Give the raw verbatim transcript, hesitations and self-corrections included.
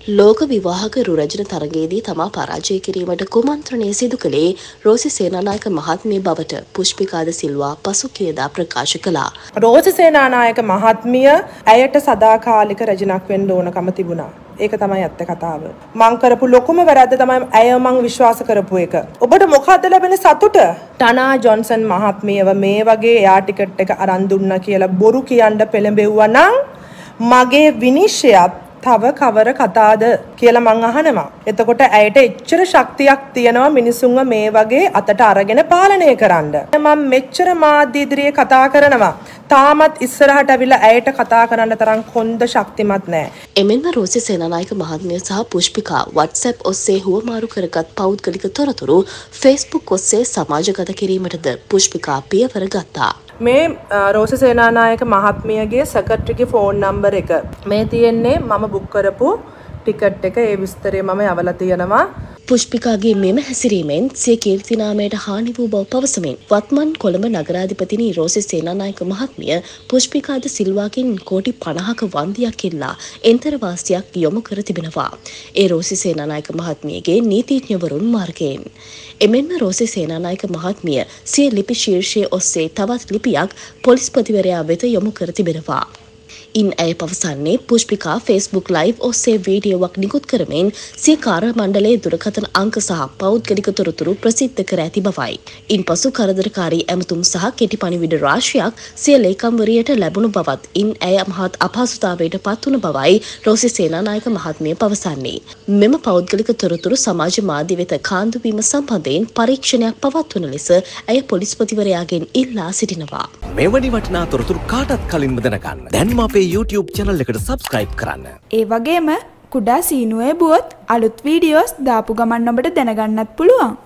ලෝක විවාහක රුරජන තරගයේදී තමා පරාජය කිරීමට කුමන්ත්‍රණය සිදු කළේ රෝසි සේනානායක මහත්මිය බවට පුෂ්පිකා ද සිල්වා පසුගියදා ප්‍රකාශ කළා. රෝසි සේනානායක මහත්මිය ඇයට සදාකාලික රජනක් වෙන්න ඕනකම තිබුණා. ඒක තමයි ඇත්ත කතාව. මං කරපු ලොකුම වැරද්ද තමයි ඇය මං විශ්වාස කරපු එක. ඔබට මොකද්ද ලැබෙන සතුට? ටනා ජොන්සන් මහත්මියව මේ වගේ එයා ටිකට් එක අරන් දුන්නා කියලා බොරු කියන්න පෙළඹෙව්වා නම් මගේ විනිශ්චයත් තව කවර කතාද කියලා මං අහනවා. එතකොට ඇයට එච්චර ශක්තියක් තියෙනවා මිනිසුන්ව මේ වගේ අතට අරගෙන පාලනය කරන්න. මම මෙච්චර මාධ්‍ය ඉදිරියේ කතා කරනවා. තාමත් ඉස්සරහට අවිලා ඇයට කතා කරන්න තරම් කොන්ද ශක්තිමත් නැහැ. එමෙන්ම රෝසි සේනානායක මහත්මිය සහ පුෂ්පිකා WhatsApp ඔස්සේ හුවමාරු කරගත් පෞද්ගලික තොරතුරු Facebook ඔස්සේ සමාජගත කිරීමටද පුෂ්පිකා පියවර ගත්තා. මේ රෝසි සේනානායක මහත්මියගේ සෙක්‍රටරිගේ ෆෝන් නම්බර් එක මේ තියෙන්නේ මම බුක් කරපු ටිකට් එක. ඒ විස්තරය මම යවලා තියෙනවා. පුෂ්පිකාගේ මෙම හැසිරීමෙන් සිය කීර්තිනාමයට හානි වූ බව පවසමින් වත්මන් කොළඹ නගරාධිපතිනි රෝසි සේනානායක මහත්මිය පුෂ්පිකා ද සිල්වාකින් කෝටි පනහක වන්දියක් ඉල්ලා එන්තරවාසියක් යොමු කර තිබෙනවා. ඒ රෝසි සේනානායක මහත්මියගේ නීතිඥවරුන් මාර්ගයෙන්. එමෙන්ම රෝසි සේනානායක මහත්මිය සිය ලිපි ශීර්ෂයේ ඔස්සේ තවත් ලිපියක් පොලිස්පතිවරයා වෙත යොමු කර තිබෙනවා. ඉන් ඇය පවසන්නේ පුෂ්පිකා Facebook live ඔස්සේ වීඩියෝවක් නිකුත් කරමින් සිය කාර්ය මණ්ඩලයේ දුරකථන අංක සහ පෞද්ගලික තොරතුරු ප්‍රසිද්ධ කර ඇති බවයි. ඉන්පසු කරදරකාරී ඇමතුම් සහ කෙටි පණිවිඩ රාශියක් සිය ලේකම්වරියට ලැබුණු බවත් ඉන් ඇය මහත් අපහසුතාවයට පත්වුණු බවයි රෝසි සේනානායක මහත්මිය පවසන්නේ. මෙම පෞද්ගලික තොරතුරු සමාජ මාධ්‍ය වෙත කාන්දු වීම සම්බන්ධයෙන් පරීක්ෂණයක් පවත්වන ලෙස ඇය පොලිස්පතිවරයාගෙන් ඉල්ලා සිටිනවා. මෙවැනි වටිනා තොරතුරු කාටත් කලින්ම දැනගන්න දැන්ම අපේ YouTube channel එකට subscribe කරන්න. ඒ වගේම කුඩා සීනුවේ බුවොත් අලුත් වීඩියෝස් දාපු ගමන් ඔබට දැනගන්නත් පුළුවන්.